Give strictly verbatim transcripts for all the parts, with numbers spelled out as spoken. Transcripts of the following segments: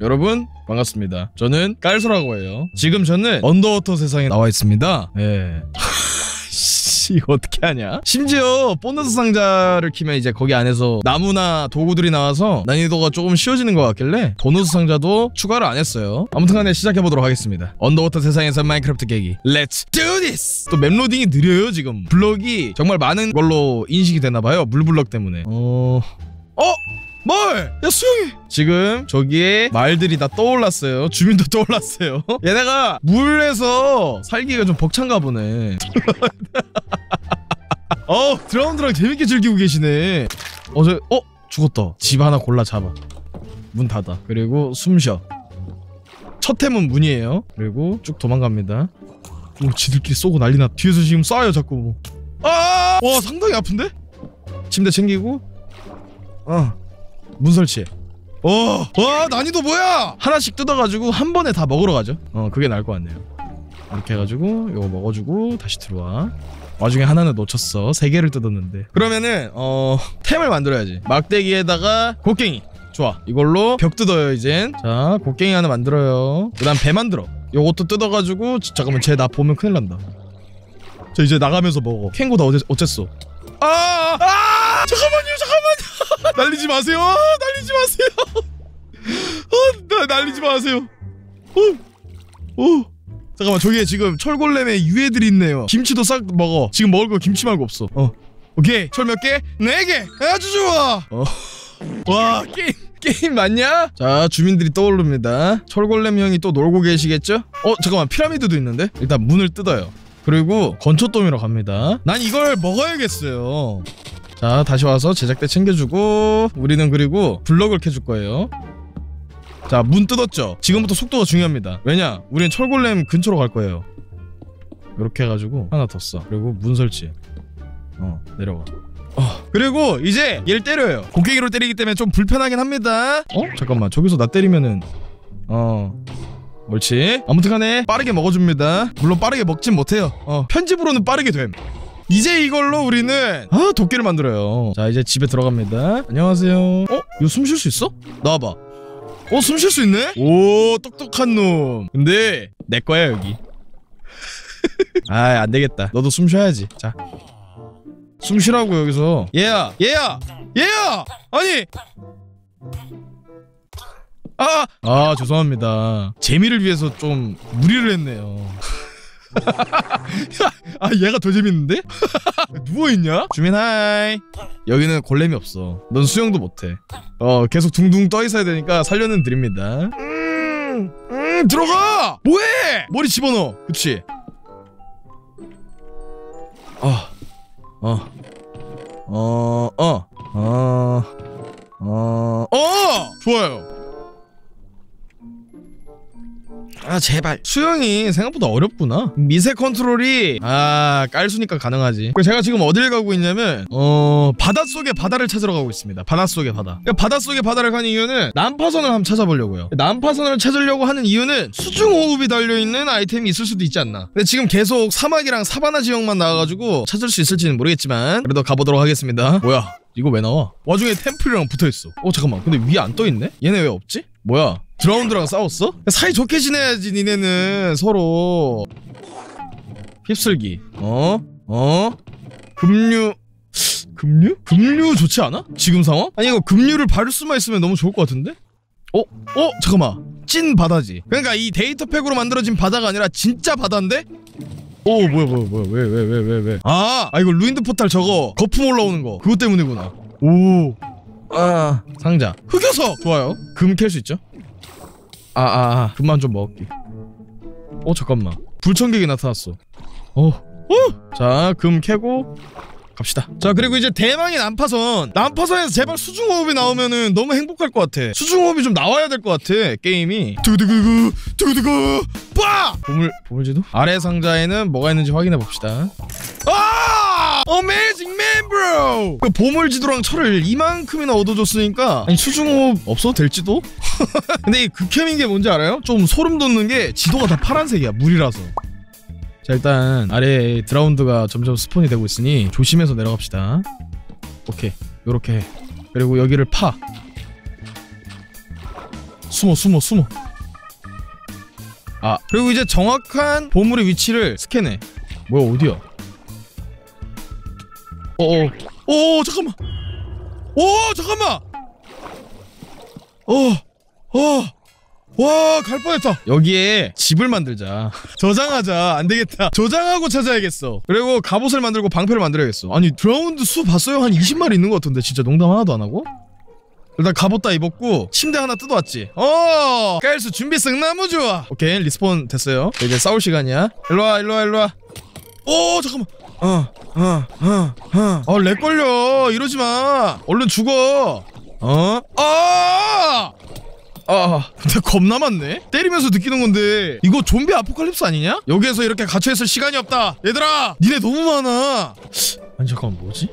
여러분 반갑습니다. 저는 깔소라고 해요. 지금 저는 언더워터 세상에 나와 있습니다. 예. 이거 어떻게 하냐? 심지어 보너스 상자를 키면 이제 거기 안에서 나무나 도구들이 나와서 난이도가 조금 쉬워지는 것 같길래 보너스 상자도 추가를 안 했어요. 아무튼간에 시작해보도록 하겠습니다. 언더워터 세상에서 마인크래프트 깨기 Let's do this! 또 맵로딩이 느려요. 지금 블럭이 정말 많은 걸로 인식이 되나봐요. 물블럭 때문에. 어... 어? 뭘? 야 수영이! 지금 저기에 말들이 다 떠올랐어요. 주민도 떠올랐어요. 얘네가 물에서 살기가 좀 벅찬가 보네. 어 드라운드랑 재밌게 즐기고 계시네. 어 저.. 어? 죽었다. 집 하나 골라 잡아. 문 닫아. 그리고 숨쉬어. 첫 템은 문이에요. 그리고 쭉 도망갑니다. 오 지들끼리 쏘고 난리나. 뒤에서 지금 쏴요 자꾸 뭐. 아! 와 상당히 아픈데? 침대 챙기고 어 문 설치. 어, 와 난이도 뭐야? 하나씩 뜯어가지고 한 번에 다 먹으러 가죠. 어 그게 나을 것 같네요. 이렇게 해가지고 요거 먹어주고 다시 들어와. 와중에 하나는 놓쳤어. 세 개를 뜯었는데. 그러면은 어 템을 만들어야지. 막대기에다가 곡괭이. 좋아. 이걸로 벽 뜯어요 이젠. 자 곡괭이 하나 만들어요. 그 다음 배 만들어. 요것도 뜯어가지고 잠깐만 쟤 나 보면 큰일 난다. 저 이제 나가면서 먹어. 캔고 다 어째, 어쨌어. 아! 아! 잠깐만요 잠깐만요. 날리지 마세요. 아, 날리지 마세요. 어, 나, 날리지 마세요. 어, 어. 잠깐만 저기에 지금 철골렘에 유해들이 있네요. 김치도 싹 먹어. 지금 먹을 거 김치 말고 없어. 어, 오케이. 철 몇 개? 네 개. 아주 좋아. 어, 와 게임 게임 맞냐? 자 주민들이 떠오릅니다. 철골렘 형이 또 놀고 계시겠죠? 어 잠깐만 피라미드도 있는데? 일단 문을 뜯어요. 그리고 건초더미로 갑니다. 난 이걸 먹어야겠어요. 자 다시 와서 제작대 챙겨주고 우리는 그리고 블럭을 캐줄 거예요. 자 문 뜯었죠? 지금부터 속도가 중요합니다. 왜냐? 우린 철골렘 근처로 갈 거예요. 이렇게 해가지고 하나 더 써. 그리고 문 설치. 어 내려가. 어 그리고 이제 얘를 때려요. 곡괭이로 때리기 때문에 좀 불편하긴 합니다. 어? 잠깐만 저기서 나 때리면은 어 옳지. 아무튼간에 빠르게 먹어줍니다. 물론 빠르게 먹진 못해요. 어 편집으로는 빠르게 됨. 이제 이걸로 우리는 아 도끼를 만들어요. 자 이제 집에 들어갑니다. 안녕하세요. 어? 이거 숨 쉴 수 있어? 나와봐. 어 숨 쉴 수 있네? 오 똑똑한 놈. 근데 내 거야 여기. 아 안되겠다. 너도 숨 쉬어야지. 자 숨 쉬라고 여기서. 얘야 얘야 얘야 아니 아! 아 죄송합니다. 재미를 위해서 좀 무리를 했네요. 아 얘가 더 재밌는데? 누워있냐? 주민 하이. 여기는 골렘이 없어. 넌 수영도 못해. 어 계속 둥둥 떠있어야 되니까 살려는 드립니다. 음, 음 들어가! 뭐해! 머리 집어넣어. 그치? 어 어 어 어 어 어 어 좋아요. 아 제발. 수영이 생각보다 어렵구나. 미세 컨트롤이 아 깔수니까 가능하지. 제가 지금 어딜 가고 있냐면 어 바닷속의 바다를 찾으러 가고 있습니다. 바닷속의 바다. 바닷속의 바다를 가는 이유는 난파선을 한번 찾아보려고요. 난파선을 찾으려고 하는 이유는 수중호흡이 달려있는 아이템이 있을 수도 있지 않나. 근데 지금 계속 사막이랑 사바나 지역만 나와가지고 찾을 수 있을지는 모르겠지만 그래도 가보도록 하겠습니다. 뭐야 이거 왜 나와? 와중에 템플이랑 붙어있어. 어 잠깐만 근데 위에 안 떠있네? 얘네 왜 없지? 뭐야 드라운드랑 싸웠어? 사이좋게 지내야지 니네는 서로. 휩쓸기. 어? 어? 급류. 급류? 급류 좋지 않아? 지금 상황? 아니 이거 급류를 바를 수만 있으면 너무 좋을 것 같은데? 어? 어? 잠깐만 찐 바다지. 그러니까 이 데이터 팩으로 만들어진 바다가 아니라 진짜 바다인데? 오 뭐야 뭐야 뭐야 왜 왜 왜 왜 왜 아! 아 이거 루인드 포탈 저거 거품 올라오는 거 그것 때문이구나. 오 아 상자 흑여석 좋아요. 금 캘 수 있죠? 아아 아, 아. 금만 좀 먹을게. 어 잠깐만 불청객이 나타났어. 어 어! 자 금 캐고 갑시다. 자 그리고 이제 대망의 난파선. 난파선에서 제발 수중호흡이 나오면은 너무 행복할 것 같아. 수중호흡이 좀 나와야 될 것 같아 게임이. 두구두구 두구두구 빠! 보물 보물지도? 아래 상자에는 뭐가 있는지 확인해 봅시다. 아! 어메이징 맨 브로! 그 보물지도랑 철을 이만큼이나 얻어줬으니까 아니 수중호흡 없어도 될지도? 근데 이 극혐인 게 뭔지 알아요? 좀 소름 돋는 게 지도가 다 파란색이야 물이라서. 자 일단 아래에 드라운드가 점점 스폰이 되고 있으니 조심해서 내려갑시다. 오케이 요렇게 해. 그리고 여기를 파. 숨어 숨어 숨어. 아 그리고 이제 정확한 보물의 위치를 스캔해. 뭐야 어디야? 어어 어 잠깐만. 오 잠깐만. 어어 와 갈 뻔했다. 여기에 집을 만들자. 저장하자. 안되겠다. 저장하고 찾아야겠어. 그리고 갑옷을 만들고 방패를 만들어야겠어. 아니 드라운드 수 봤어요? 한 이십 마리 있는 것 같은데 진짜 농담 하나도 안 하고? 일단 갑옷 다 입었고 침대 하나 뜯어왔지. 어 깔수 준비 쓱 나무 좋아. 오케이 리스폰 됐어요. 이제 싸울 시간이야. 일로와 일로와 일로와. 오 잠깐만. 어어어어어 렉 걸려. 이러지마. 얼른 죽어. 어? 아! 아 근데 겁나 많네. 때리면서 느끼는 건데 이거 좀비 아포칼립스 아니냐? 여기에서 이렇게 갇혀있을 시간이 없다. 얘들아 니네 너무 많아. 아니 잠깐만 뭐지?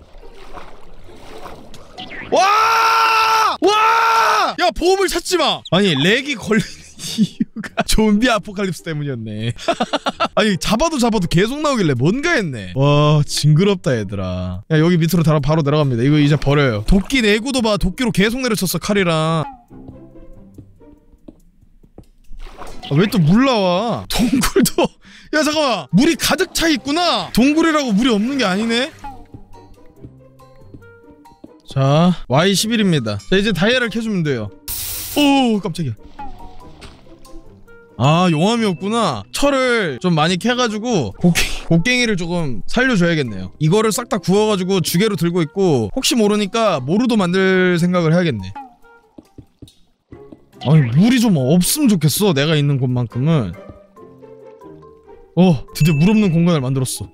와! 와! 야 보험을 찾지마. 아니 렉이 걸리는 이유가 좀비 아포칼립스 때문이었네. 아니 잡아도 잡아도 계속 나오길래 뭔가 했네. 와 징그럽다 얘들아. 야 여기 밑으로 다 바로 내려갑니다. 이거 이제 버려요. 도끼 내구도 봐. 도끼로 계속 내려쳤어 칼이랑. 아, 왜 또 물 나와? 동굴도 야 잠깐만 물이 가득 차 있구나. 동굴이라고 물이 없는 게 아니네. 자 와이 십일입니다 자 이제 다이아를 켜주면 돼요. 오 깜짝이야. 아 용암이었구나. 철을 좀 많이 캐가지고 곡괭이, 곡괭이를 조금 살려줘야겠네요. 이거를 싹 다 구워가지고 주개로 들고 있고 혹시 모르니까 모루도 만들 생각을 해야겠네. 아니 물이 좀 없으면 좋겠어. 내가 있는 곳만큼은. 어 드디어 물 없는 공간을 만들었어.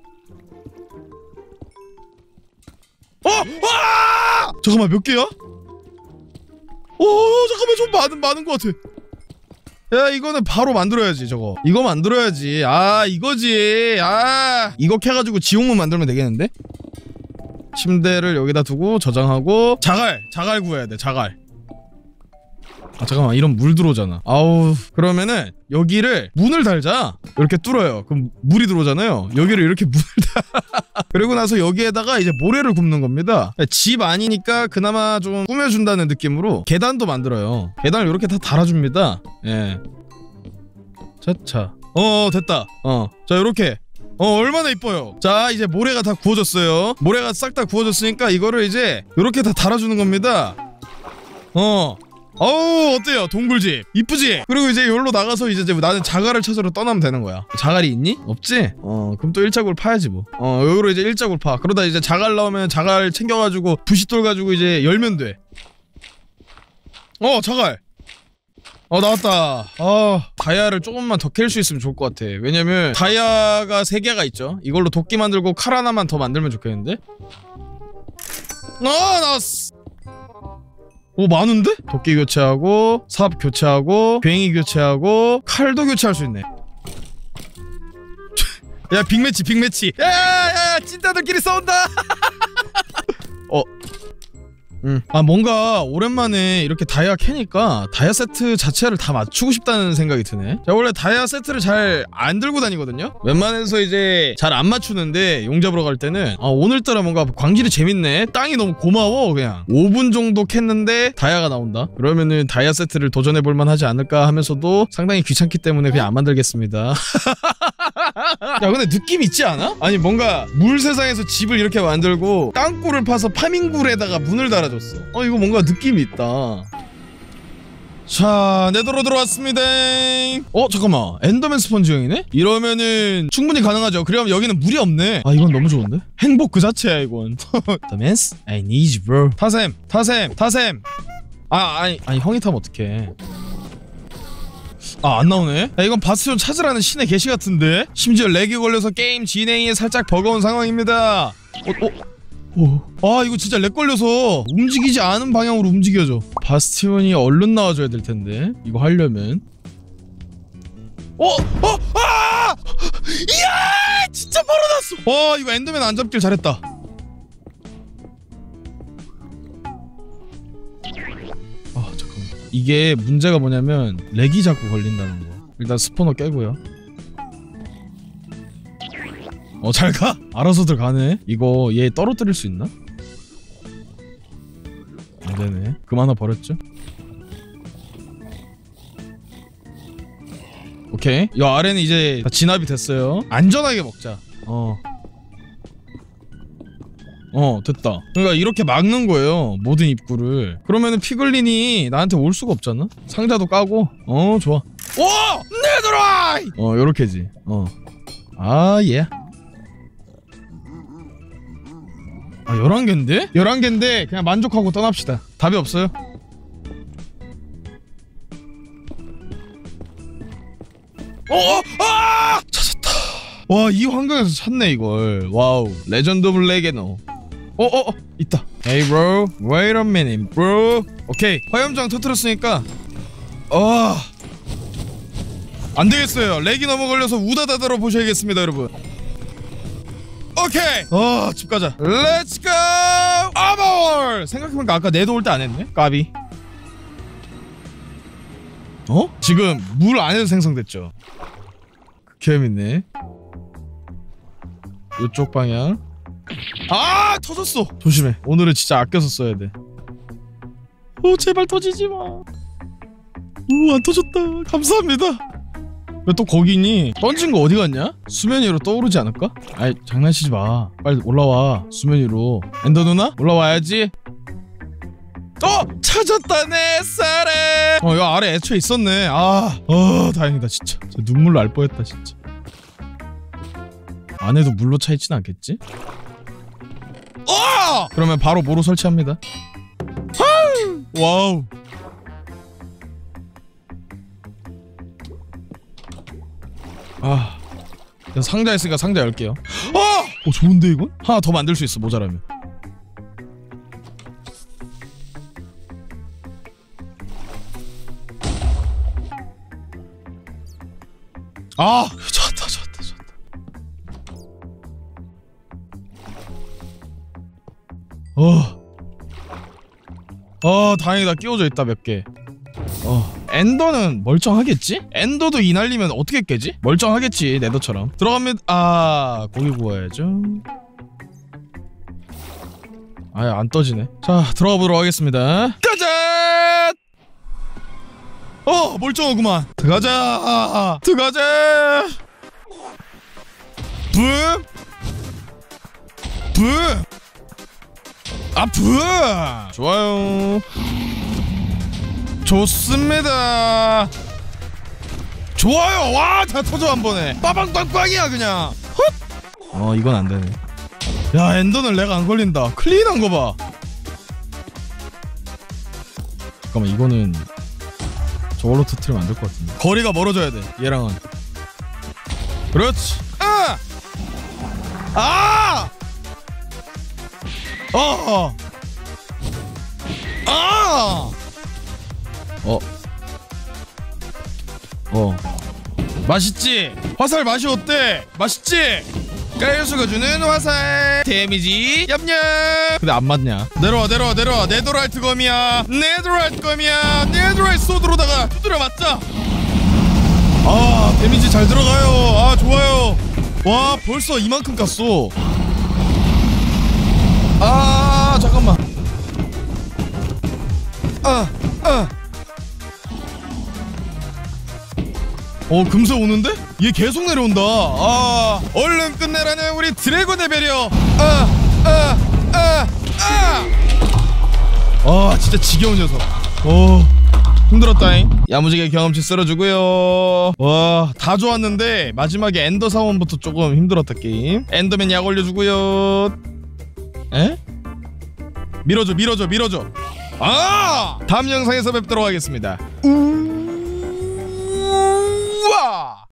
어! 아! 잠깐만 몇 개야? 오 잠깐만 좀 많은 많은 것 같아. 야 이거는 바로 만들어야지. 저거 이거 만들어야지. 아 이거지. 아 이거 캐가지고 지옥문 만들면 되겠는데? 침대를 여기다 두고 저장하고 자갈! 자갈 구해야 돼. 자갈. 아 잠깐만 이런 물 들어오잖아. 아우 그러면은 여기를 문을 달자. 이렇게 뚫어요. 그럼 물이 들어오잖아요. 여기를 이렇게 문을 달. 그리고 나서 여기에다가 이제 모래를 굽는 겁니다. 집 아니니까 그나마 좀 꾸며준다는 느낌으로 계단도 만들어요. 계단을 이렇게 다 달아줍니다. 예. 차차. 어 됐다. 어자 이렇게. 어 얼마나 이뻐요. 자 이제 모래가 다 구워졌어요. 모래가 싹 다 구워졌으니까 이거를 이제 이렇게 다 달아주는 겁니다. 어 어우 어때요 동굴집 이쁘지? 그리고 이제 여기로 나가서 이제 나는 자갈을 찾으러 떠나면 되는 거야. 자갈이 있니? 없지? 어 그럼 또 일자굴 파야지 뭐. 어 여기로 이제 일자굴 파. 그러다 이제 자갈 나오면 자갈 챙겨가지고 부싯돌 가지고 이제 열면 돼. 어 자갈 어 나왔다. 아 다이아를 조금만 더 캘 수 있으면 좋을 것 같아. 왜냐면 다이아가 세 개가 있죠. 이걸로 도끼 만들고 칼 하나만 더 만들면 좋겠는데? 아 나왔어. 오 많은데? 도끼 교체하고 삽 교체하고 괭이 교체하고 칼도 교체할 수 있네. 야 빅매치 빅매치. 야야야 찐따들끼리 싸운다. 어 음. 아 뭔가 오랜만에 이렇게 다이아 캐니까 다이아 세트 자체를 다 맞추고 싶다는 생각이 드네. 제가 원래 다이아 세트를 잘 안 들고 다니거든요. 웬만해서 이제 잘 안 맞추는데 용 잡으러 갈 때는 아 오늘따라 뭔가 광질이 재밌네. 땅이 너무 고마워. 그냥 오 분 정도 캤는데 다이아가 나온다. 그러면은 다이아 세트를 도전해볼만 하지 않을까 하면서도 상당히 귀찮기 때문에 그냥 안 만들겠습니다. 야 근데 느낌 있지 않아? 아니 뭔가 물 세상에서 집을 이렇게 만들고 땅굴을 파서 파밍굴에다가 문을 달아줬어. 어 이거 뭔가 느낌이 있다. 자 네더로 들어왔습니다. 어 잠깐만 엔더맨 스펀지형이네? 이러면은 충분히 가능하죠. 그럼 여기는 물이 없네. 아 이건 너무 좋은데? 행복 그 자체야 이건. 엔더맨스? I need you bro. 타셈 타셈 타셈. 아 아니 아니 형이 타면 어떡해. 아 안나오네? 야 이건 바스티온 찾으라는 신의 계시 같은데? 심지어 렉이 걸려서 게임 진행이 살짝 버거운 상황입니다. 어? 어? 오. 아 이거 진짜 렉 걸려서 움직이지 않은 방향으로 움직여져. 바스티온이 얼른 나와줘야 될 텐데 이거 하려면. 어? 어? 아! 이야! 진짜 바로 났어! 와 이거 엔더맨 안 잡길 잘했다. 아 잠깐만 이게 문제가 뭐냐면 렉이 자꾸 걸린다는 거. 일단 스포너 깨고요. 어 잘가? 알아서들 가네. 이거 얘 떨어뜨릴 수 있나? 안되네. 금 하나 버렸죠? 오케이. 이 아래는 이제 다 진압이 됐어요. 안전하게 먹자. 어. 어 됐다. 그러니까 이렇게 막는 거예요, 모든 입구를. 그러면은 피글린이 나한테 올 수가 없잖아. 상자도 까고. 어 좋아. 오! 네드라이! 어 요렇게지. 어. 아 예. 아 열한 개인데? 열한 개인데 그냥 만족하고 떠납시다. 답이 없어요. 어! 아! 찾았다. 와, 이 환경에서 찾네 이걸. 와우. 레전드 오브 레게노. 어, 어, 어, 있다. Hey bro, wait a minute, bro. 오케이, 화염장 터뜨렸으니까. 어, 안 되겠어요. 렉이 너무 걸려서 우다다다로 보셔야겠습니다, 여러분. 오케이. 어, 집 가자. Let's go. 아몰. 생각해보니까 아까 내도 올 때 안 했네. 까비. 어? 지금 물 안에서 생성됐죠. 개밌네. 이쪽 방향. 아 터졌어. 조심해. 오늘은 진짜 아껴서 써야 돼. 오 제발 터지지 마. 오 안 터졌다. 감사합니다. 왜 또 거기 있니? 던진 거 어디 갔냐? 수면 위로 떠오르지 않을까? 아이 장난치지 마. 빨리 올라와. 수면 위로. 엔더 누나 올라와야지. 어! 찾았다 내 사랑. 어 여기 아래 애초에 있었네. 아, 어 다행이다 진짜. 진짜 눈물로 알 뻔했다 진짜. 안에도 물로 차 있진 않겠지? 어! 그러면 바로 모로 설치합니다. 와우. 아, 상자 있으니까 상자 열게요. 아! 어 좋은데 이건? 하나 더 만들 수 있어 모자라면. 아! 좋았다 좋았다 좋았다. 어. 어 다행이다. 끼워져 있다 몇 개. 어 엔더는 멀쩡하겠지? 엔더도 이 날리면 어떻게 깨지? 멀쩡하겠지 네더처럼. 들어가면 아 고기 구워야죠. 아예 안 떠지네. 자 들어가 보도록 하겠습니다. 짜잔! 어 멀쩡하구만. 들어가자 들어가자. 붐! 붐! 아 붐! 좋아요. 좋습니다. 좋아요. 와 다 터져 한 번에. 빠방빵빵이야 그냥. 헛! 어 이건 안 되네. 야 엔더는 렉 안 걸린다. 클린한 거 봐. 잠깐만 이거는 저걸로 터트리면 안 될 것 같은데. 거리가 멀어져야 돼 얘랑은. 그렇지. 아! 아! 어! 아! 어. 어. 맛있지? 화살 맛이 어때? 맛있지? 가요수가 주는 화살 데미지 얌얌. 근데 안 맞냐? 내려와 내려와 내려와. 네더라이트 검이야. 네더라이트 검이야. 네더라이트 소드로다가 두드려 맞자. 아 데미지 잘 들어가요. 아 좋아요. 와 벌써 이만큼 깠어. 아 잠깐만. 아 아. 어 금세 오는데? 얘 계속 내려온다. 아 얼른 끝내라는 우리 드래곤의 배려. 아 아 아 아 아 진짜 지겨운 녀석. 어 힘들었다잉. 야무지게 경험치 쓸어주고요. 와 다 좋았는데 마지막에 엔더 사원부터 조금 힘들었다 게임. 엔더맨 약 올려주고요. 에? 밀어줘 밀어줘 밀어줘. 아 다음 영상에서 뵙도록 하겠습니다. 우와